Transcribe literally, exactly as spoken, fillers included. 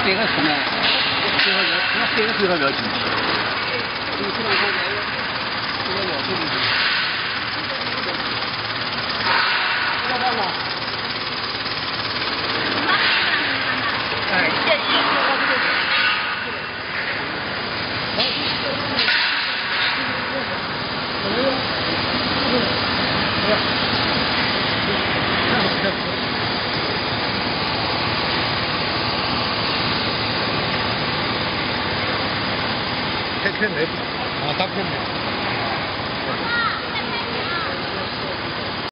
这个什么？这个这个这个了解。这个这个这个了解。知道吗？哎，这一个这个。开开门啊，打开门。